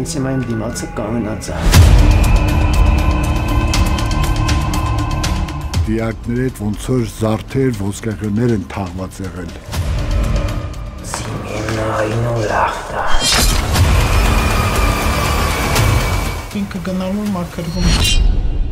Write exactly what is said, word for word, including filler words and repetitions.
ինձ հիմա իմ դիմացը կանգնած է։ Դիակների հետ ոնց որ զարդեր, ոսկեղեններ են թաղված եղել։ Սիմենային ու լախտա։ Ինքը գնալու մաքրվում։